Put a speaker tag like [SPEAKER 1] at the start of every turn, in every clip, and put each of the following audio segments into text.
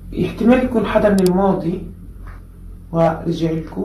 [SPEAKER 1] احتمال يكون حدا من الماضي ورجع لكم.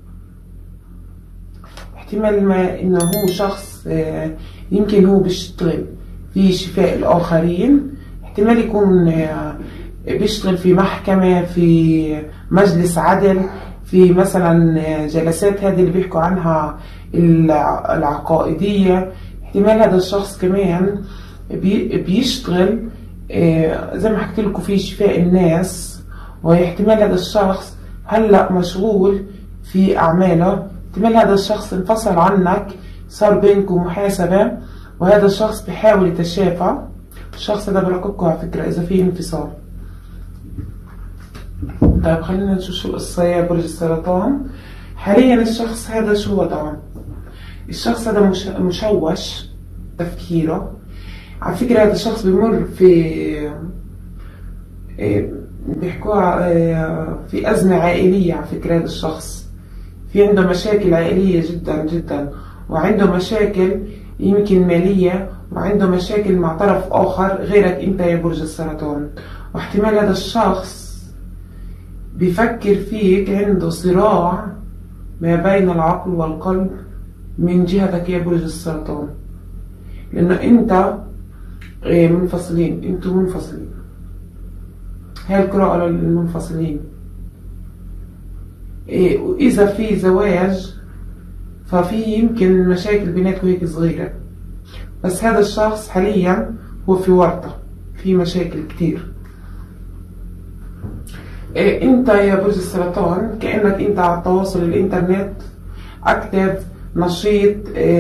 [SPEAKER 1] احتمال ما انه هو شخص يمكن هو بيشتغل في شفاء الآخرين. احتمال يكون بيشتغل في محكمة، في مجلس عدل، في مثلا جلسات هذه اللي بيحكوا عنها العقائدية. احتمال هذا الشخص كمان بيشتغل زي ما حكيت لكم في شفاء الناس. واحتمال هذا الشخص هلأ مشغول في أعماله. احتمال هذا الشخص انفصل عنك، صار بينكم محاسبة، وهذا الشخص بيحاول يتشافى. الشخص هذا براقبكم على فكرة إذا في انفصال. طيب خلينا نشوف شو القصة يا برج السرطان. حاليا الشخص هذا شو وضعه؟ الشخص هذا مشوش تفكيره. على فكرة هذا الشخص بيمر في بيحكوها في أزمة عائلية. على فكرة هذا الشخص في عنده مشاكل عائلية جدا جدا، وعنده مشاكل يمكن مالية، وعنده مشاكل مع طرف آخر غيرك أنت يا برج السرطان. واحتمال هذا الشخص بيفكر فيك، عنده صراع ما بين العقل والقلب من جهتك يا برج السرطان، لأنه أنت منفصلين، أنتوا منفصلين. هاي القراءة للمنفصلين. وإذا في زواج ففي يمكن مشاكل بيناتكم هيك صغيرة، بس هذا الشخص حاليا هو في ورطة، في مشاكل كتير. انت يا برج السرطان كأنك انت على التواصل الانترنت اكتف، نشيط،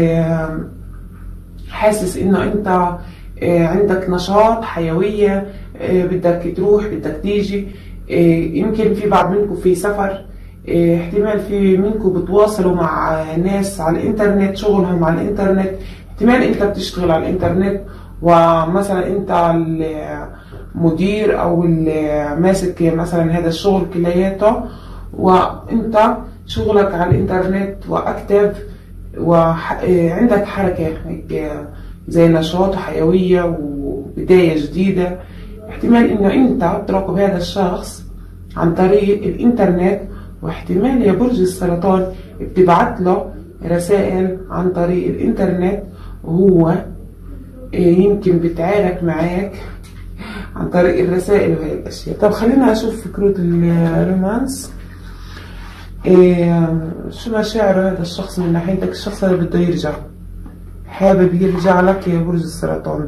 [SPEAKER 1] حاسس انه انت عندك نشاط، حيوية، بدك تروح بدك تيجي. يمكن في بعض منكم في سفر. احتمال في منكم بتواصلوا مع ناس على الانترنت، شغلهم على الانترنت. احتمال انت بتشتغل على الانترنت، ومثلا انت المدير او ماسك مثلا هذا الشغل كلياته، وانت شغلك على الانترنت واكتف، وعندك حركة هيك زي نشاط وحيوية وبداية جديدة. احتمال انه انت بتراقب هذا الشخص عن طريق الانترنت، واحتمال يا برج السرطان بتبعت له رسائل عن طريق الانترنت، وهو يمكن بتعارك معاك عن طريق الرسائل وهي الاشياء. طب خلينا اشوف كروت الرومانس. شو مشاعر هذا الشخص من ناحيتك؟ الشخص هذا بده يرجع، حابب يرجع لك يا برج السرطان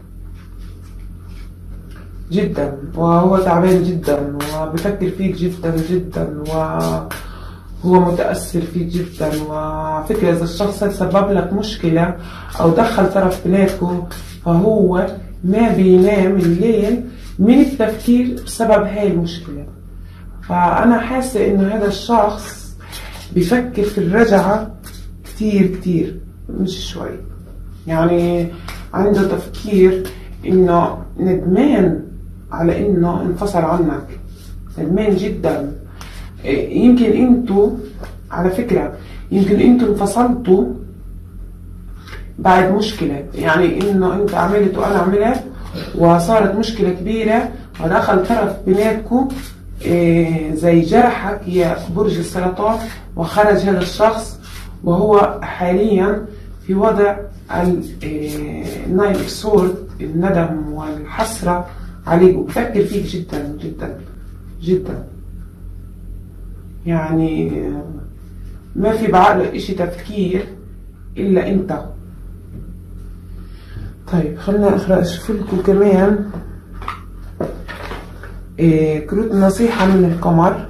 [SPEAKER 1] جدا، وهو تعبان جدا، وبفكر فيك جدا جدا، وهو متأثر فيك جدا. وفكرة إذا الشخص سبب لك مشكلة أو دخل طرف بيناتكم، فهو ما بينام الليل من التفكير بسبب هاي المشكلة. فأنا حاسة إنه هذا الشخص بفكر في الرجعة كتير كتير، مش شوي. يعني عنده تفكير إنه ندمان على إنه انفصل عنك، ندمان جدا. يمكن انتوا على فكرة يمكن انتوا انفصلتوا بعد مشكلة، يعني إنه أنت عملت وأنا عملت وصارت مشكلة كبيرة ودخل طرف بيناتكم زي جرحك يا برج السرطان، وخرج هذا الشخص وهو حاليا في وضع النايل اوف سورد، الندم والحسرة عليك، وبفكر فيك جدا جدا جدا. يعني ما في بعقله اشي تفكير الا انت. طيب خلينا اشوف لكم كمان كروت نصيحة من القمر.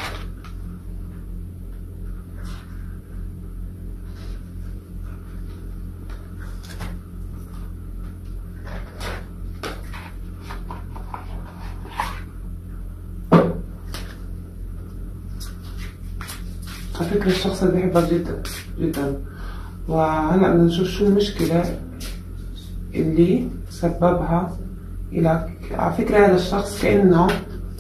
[SPEAKER 1] على فكرة الشخص اللي بيحبك جدا جدا، وهلا بدنا نشوف شو المشكلة اللي سببها إلك. على فكرة هذا الشخص كأنه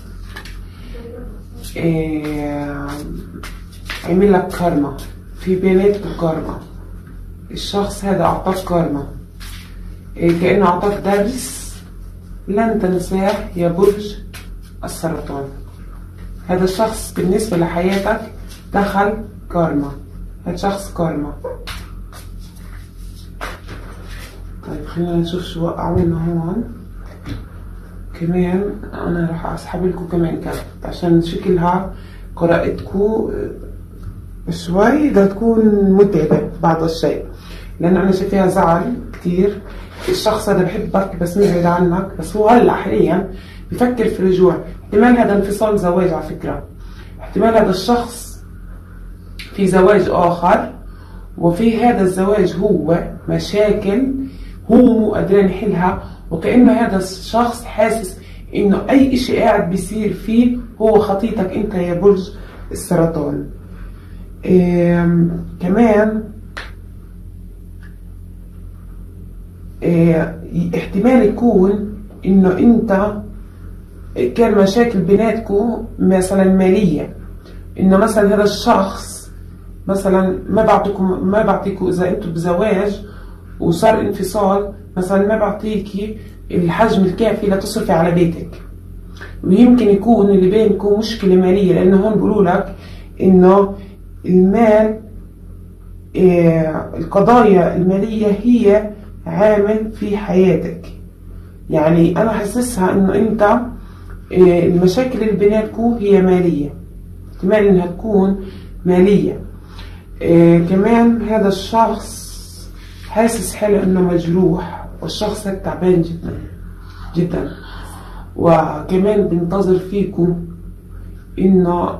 [SPEAKER 1] عمل لك كارما، في بيناتكم كارما. الشخص هذا أعطاك كارما، كأنه أعطاك درس لن تنساه يا برج السرطان. هذا الشخص بالنسبة لحياتك دخل كارما، هذا شخص كارما. طيب خلينا نشوف شو وقعونا هون كمان. انا راح اسحب لكم كمان كارت عشان شكلها قراءتكم شوي بدها تكون متعبة بعض الشيء، لأن أنا شايفاها زعل كتير. الشخص هذا بحبك بس مبعد عنك، بس هو هلا حاليا بفكر في الرجوع. احتمال هذا انفصال زواج على فكرة، احتمال هذا الشخص في زواج آخر، وفي هذا الزواج هو مشاكل هو مو قادرين يحلها، وكأنه هذا الشخص حاسس إنه أي إشي قاعد بيصير فيه هو خطيتك أنت يا برج السرطان. كمان احتمال يكون انه انت كان مشاكل بيناتكم مثلا مالية، انه مثلا هذا الشخص مثلا ما بعطيكوا اذا انتم بزواج وصار انفصال، مثلا ما بعطيكي الحجم الكافي لتصرفي على بيتك، ويمكن يكون اللي بينكم مشكلة مالية، لانه هون بيقولوا لك انه المال القضايا المالية هي عامل في حياتك. يعني أنا حسسها إنه أنت المشاكل اللي بيناتكم هي مالية، احتمال إنها تكون مالية. كمان هذا الشخص حاسس حاله إنه مجروح، والشخص هذا تعبان جدا جدا، وكمان بنتظر فيكم إنه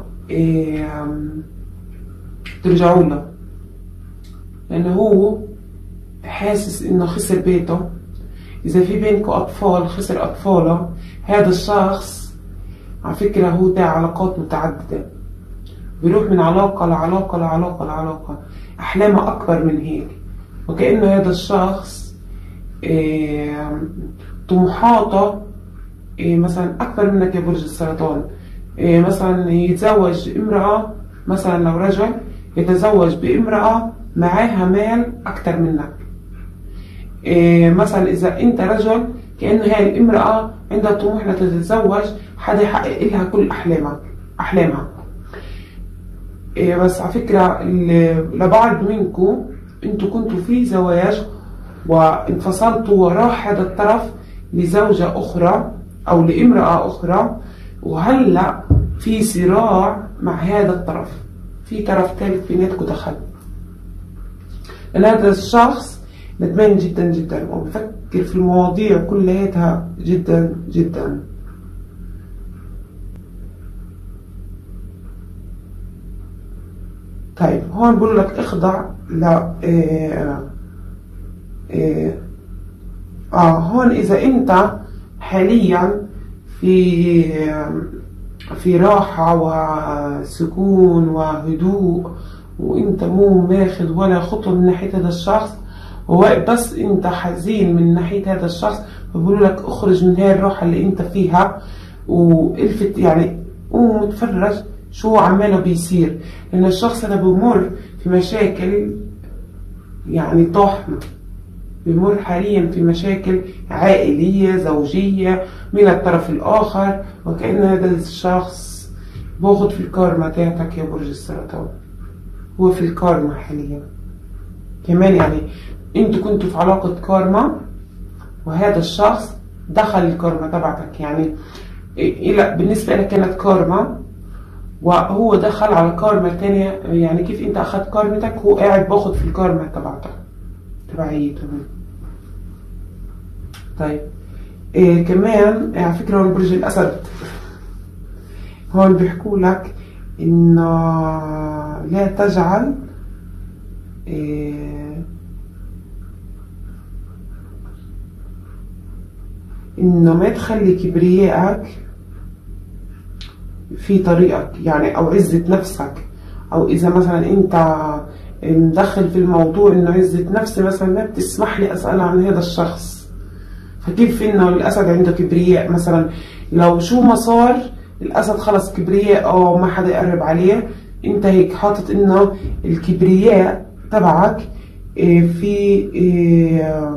[SPEAKER 1] ترجعوا له، لأنه هو حاسس إنه خسر بيته. إذا في بينكم أطفال خسر أطفاله. هذا الشخص على فكرة هو ده علاقات متعددة، بيروح من علاقة لعلاقة لعلاقة لعلاقة، أحلامه أكبر من هيك، وكأنه هذا الشخص طموحاته مثلا أكبر منك يا برج السرطان. مثلا يتزوج امرأة، مثلا لو رجل يتزوج بامرأة معاها مال أكتر منك. مثلا إذا أنت رجل كأن هاي الامرأة عندها طموح لتتزوج حدا يحقق لها كل أحلامها. بس على فكرة لبعض منكم أنتوا كنتوا في زواج وانفصلتوا وراح هذا الطرف لزوجة أخرى أو لامرأة أخرى، وهلأ في صراع مع هذا الطرف، في طرف ثالث بيناتكم دخل. لأن هذا الشخص ندمان جدا جدا وبفكر في المواضيع كلها جدا جدا. طيب هون بقول لك اخضع ل هون إذا أنت حاليا في راحة وسكون وهدوء، وانت مو ماخذ ولا خطوة من ناحية هذا الشخص، وواقف بس انت حزين من ناحية هذا الشخص، فبقولوا لك اخرج من هاي الراحة اللي انت فيها والفت، يعني قوم وتفرج شو عماله بيصير، لان الشخص هذا بمر في مشاكل يعني طاحنة، بمر حاليا في مشاكل عائلية زوجية من الطرف الآخر، وكأن هذا الشخص باخد في الكارما تاعتك يا برج السرطان، هو في الكارما حاليا كمان. يعني انتوا كنتوا في علاقة كارما وهذا الشخص دخل الكارما تبعتك، يعني بالنسبة لك كانت كارما وهو دخل على كارما تانية. يعني كيف انت اخذت كارمتك هو قاعد باخد في الكارما تبعتك تبعيته. طيب كمان على فكرة هون برج الأسد، هون بيحكوا لك إنه لا تجعل إنه ما تخلي كبريائك في طريقك، يعني أو عزة نفسك، أو إذا مثلا أنت مدخل في الموضوع إنه عزة نفسي مثلا ما بتسمح لي أسأل عن هذا الشخص، فكيف إنه الأسد عنده كبرياء مثلا، لو شو ما صار الأسد خلص كبرياء أو ما حدا يقرب عليه، أنت هيك حاطط إنه الكبرياء تبعك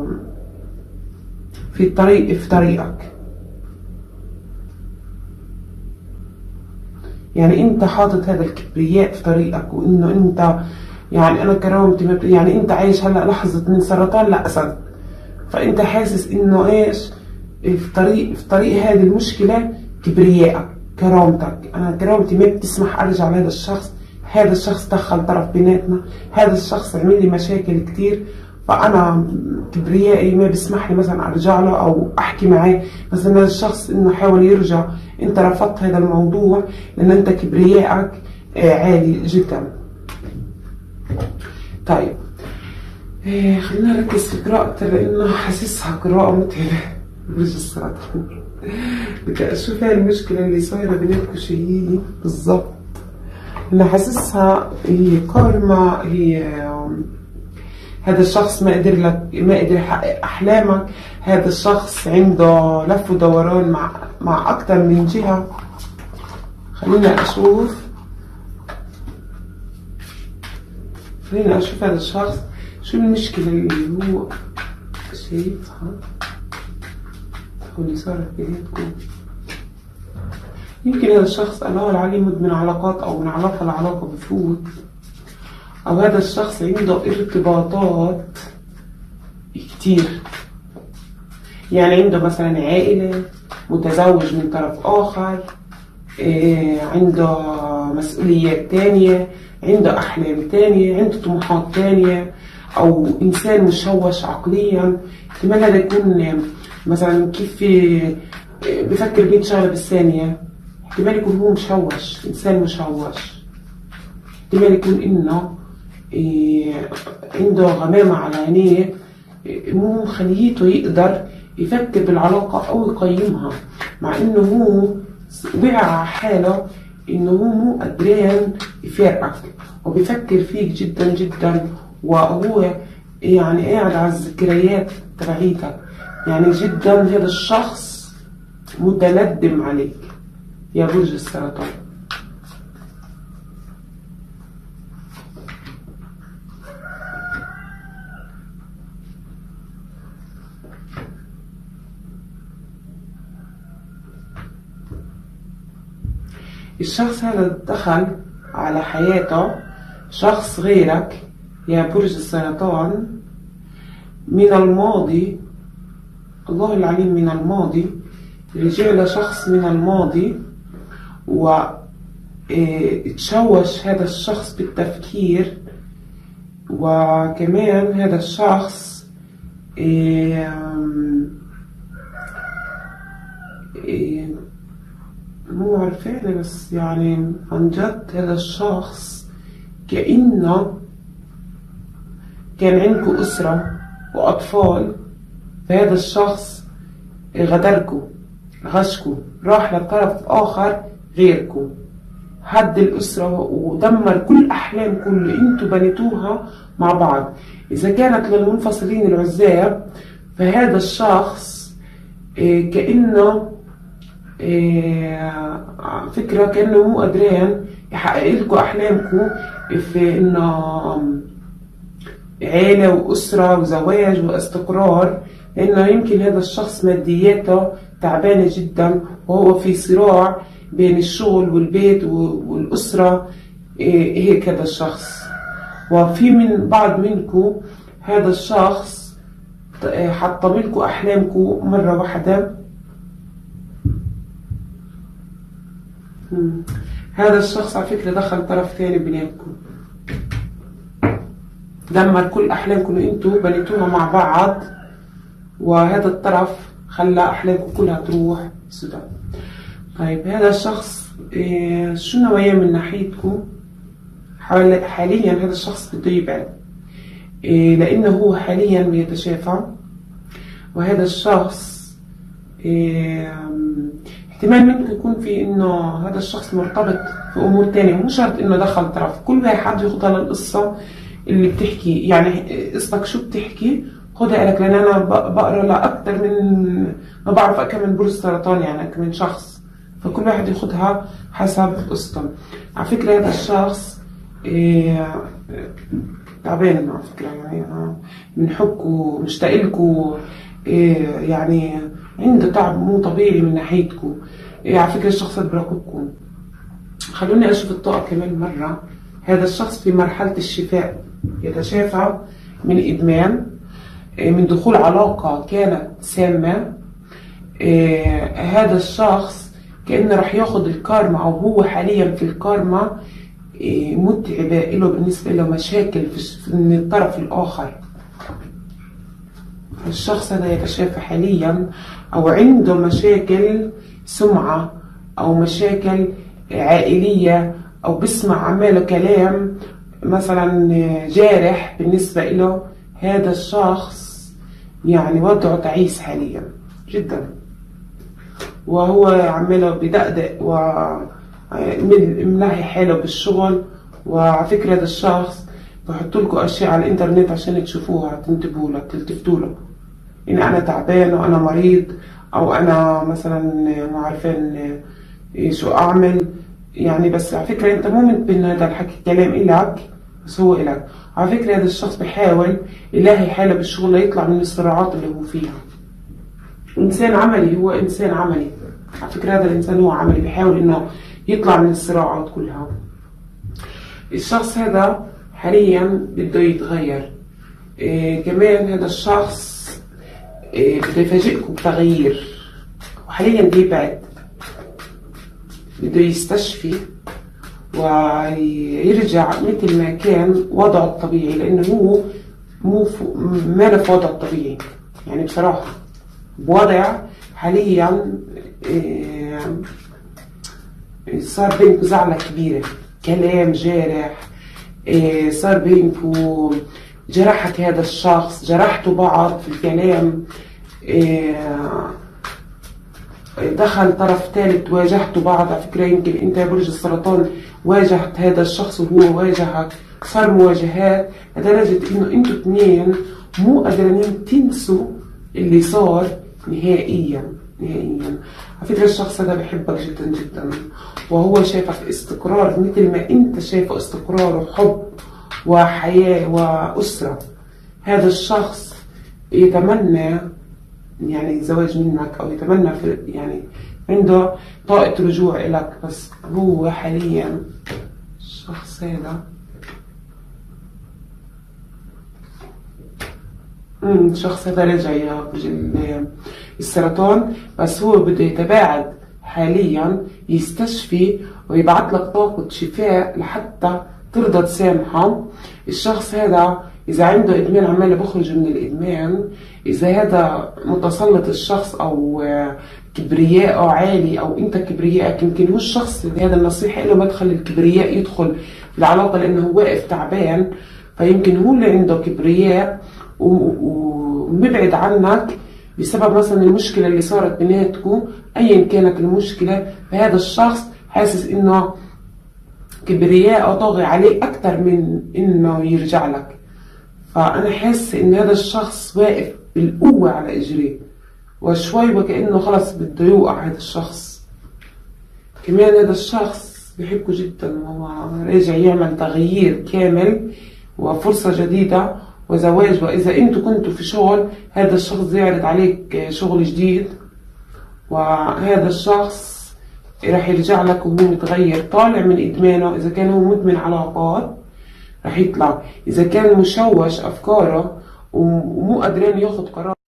[SPEAKER 1] في طريقك. يعني انت حاطط هذا الكبرياء في طريقك، وانه انت يعني انا كرامتي يعني انت عايش هلا لحظة من سرطان لأسد، فانت حاسس انه ايش في طريق هذه المشكلة كبريائك، كرامتك. انا كرامتي ما بتسمح ارجع لهذا الشخص، هذا الشخص دخل طرف بيناتنا، هذا الشخص عمل لي مشاكل كتير، فانا كبريائي ما بيسمح لي مثلا ارجع له او احكي معاه. مثلا هذا الشخص انه حاول يرجع، انت رفضت هذا الموضوع لان انت كبريائك عالي جدا. طيب خلينا نركز في قراءة لانه حاسسها قراءة متعبة. برج السرطان بدي اشوف هاي المشكلة اللي صايرة بيناتكم شو هي بالضبط. انا حاسسها هي كارما، هي هذا الشخص ما قدر يحقق احلامك، هذا الشخص عنده لف ودوران مع اكثر من جهة. خلينا اشوف هذا الشخص شو المشكلة اللي هو شايفها واللي صارت بيناتكم. يمكن هذا الشخص الله العليم مدمن علاقات، او من علاقة لعلاقة بفوت، او هذا الشخص عنده ارتباطات كتير، يعني عنده مثلا عائلة، متزوج من طرف اخر، عنده مسؤوليات تانية، عنده احلام تانية، عنده طموحات تانية، او انسان مشوش عقليا. احتمال هذا يكون مثلا كيف بفكر 100 شغلة بالثانية، احتمال يكون هو مشوش، انسان مشوش. احتمال يكون انه عنده غمامة على عينيه مو مخليته يقدر يفكر بالعلاقة او يقيمها، مع انه هو وقع على حاله انه هو مو قدران يفارقك، وبيفكر فيك جدا جدا، وهو يعني قاعد على الذكريات تبعيتك، يعني جدا هذا الشخص متندم عليك يا برج السرطان. الشخص هذا دخل على حياته شخص غيرك يا برج السرطان من الماضي، الله العليم من الماضي، رجع لشخص من الماضي وتشوش هذا الشخص بالتفكير. وكمان هذا الشخص مو عارفة بس يعني عن جد هذا الشخص كأنه كان عندكم أسرة وأطفال، فهذا الشخص غدركم، غشكم، راح لطرف آخر غيركم، هد الأسرة ودمر كل أحلامكم اللي انتوا بنيتوها مع بعض. إذا كانت للمنفصلين العزاب فهذا الشخص كأنه فكرة كأنه مو قادرين يحقق لكم أحلامكم في إنه عيلة وأسرة وزواج واستقرار، لأنه يمكن هذا الشخص مادياته تعبانة جدا، وهو في صراع بين الشغل والبيت والأسرة. هيك هذا الشخص. وفي من بعض منكم هذا الشخص حطم لكم أحلامكم مرة واحدة. هذا الشخص على فكرة دخل طرف ثاني بيناتكم، دمر كل أحلامكم اللي انتوا بنيتوها مع بعض، وهذا الطرف خلى أحلامكم كلها تروح سدى. طيب هذا الشخص شو نواياه من ناحيتكم؟ حاليا هذا الشخص بده يبعد، لأنه هو حاليا بيتشافى، وهذا الشخص احتمال منكم يكون في انه هذا الشخص مرتبط في امور تانية، مو شرط انه دخل طرف. كل واحد ياخدها للقصة اللي بتحكي، يعني قصتك شو بتحكي خدها لك، لان انا بقرا لاكثر من ما بعرف كم من برج السرطان، يعني كم من شخص، فكل واحد ياخدها حسب قصته. على فكرة هذا الشخص تعبان على فكرة، يعني من حبكم مشتاق لكم، يعني عنده تعب مو طبيعي من ناحيتكم. على فكرة الشخص بيراقبكم. خلوني أشوف الطاقة كمان مرة. هذا الشخص في مرحلة الشفاء، يتشافى من إدمان، من دخول علاقة كانت سامة. هذا الشخص كأنه رح ياخد الكارما، أو هو حاليا في الكارما متعبة له، بالنسبة له مشاكل من الطرف الآخر. الشخص هذا يتشافى حاليا، أو عنده مشاكل سمعة أو مشاكل عائلية، أو بسمع عماله كلام مثلا جارح بالنسبة له. هذا الشخص يعني وضعه تعيس حاليا جدا، وهو عماله بدقدق وملاهي حاله بالشغل. وعلى فكرة هذا الشخص بحط لكم أشياء على الإنترنت عشان تشوفوها، تنتبهوا لها، تلتفتوا له. إن أنا تعبان وأنا مريض، أو أنا مثلا ما عارفين شو أعمل يعني. بس على فكرة أنت مو من هذا الحكي كلام إلك، بس هو إلك. على فكرة هذا الشخص بيحاول يلاهي حاله بالشغل ليطلع من الصراعات اللي هو فيها. إنسان عملي، هو إنسان عملي. على فكرة هذا الإنسان هو عملي، بيحاول إنه يطلع من الصراعات كلها. الشخص هذا حاليا بده يتغير. كمان هذا الشخص بده يفاجئكم بتغيير، وحاليا بيبعد، بده يستشفي ويرجع مثل ما كان وضعه الطبيعي، لأنه هو ما في وضعه الطبيعي يعني بصراحة. بوضع حاليا صار بينكم زعلة كبيرة، كلام جارح، صار بينكم جرحت هذا الشخص، جرحتوا بعض في الكلام، دخل طرف ثالث، واجهتوا بعض. على فكرة يمكن انت يا برج السرطان واجهت هذا الشخص وهو واجهك، صار مواجهات لدرجة انه انتوا اثنين مو قادرين تنسوا اللي صار نهائيا نهائيا. على فكرة الشخص هذا بحبك جدا جدا، وهو شايفك استقرار مثل ما انت شايفه استقرار وحب وحياة وأسرة. هذا الشخص يتمنى يعني الزواج منك، أو يتمنى يعني عنده طاقة رجوع إلك. بس هو حاليا الشخص هذا الشخص هذا رجع يا برج السرطان، بس هو بده يتباعد حاليا، يستشفي ويبعث لك طاقة شفاء لحتى ترضى تسامحه. الشخص هذا إذا عنده إدمان عمال بخرج من الإدمان. إذا هذا متسلط الشخص، أو كبرياءه عالي، أو أنت كبريائك، يمكن هو الشخص هذا النصيحة له ما تخلي الكبرياء يدخل في العلاقة، لأنه هو واقف تعبان. فيمكن هو اللي عنده كبرياء ومبعد عنك بسبب مثلا المشكلة اللي صارت بيناتكم، أيا كانت المشكلة. فهذا الشخص حاسس إنه كبرياء طاغي عليه أكتر من إنه يرجع لك. فأنا حاسس إن هذا الشخص واقف بالقوة على إجريه، وشوي وكأنه خلص بده يوقع هذا الشخص. كمان هذا الشخص بيحبكوا جدا، وهو راجع يعمل تغيير كامل وفرصة جديدة وزواج. وإذا أنتوا كنتوا في شغل، هذا الشخص يعرض عليك شغل جديد، وهذا الشخص راح يرجع لك وهو متغير، طالع من إدمانه. إذا كان هو مدمن علاقات راح يطلع، إذا كان مشوش أفكاره ومو قادرين ياخد قرار